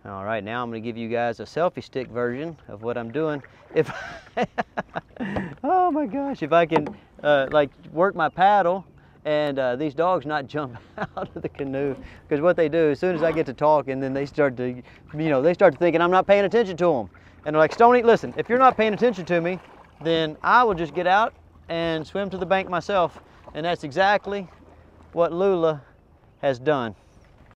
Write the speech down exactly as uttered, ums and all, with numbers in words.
All right, now I'm going to give you guys a selfie stick version of what I'm doing. If oh my gosh, if I can uh, like work my paddle and uh, these dogs not jump out of the canoe, because what they do as soon as I get to talking, then they start to, you know, they start thinking I'm not paying attention to them, and they're like, Stonnie, listen, if you're not paying attention to me, then I will just get out and swim to the bank myself, and that's exactly what Lula has done.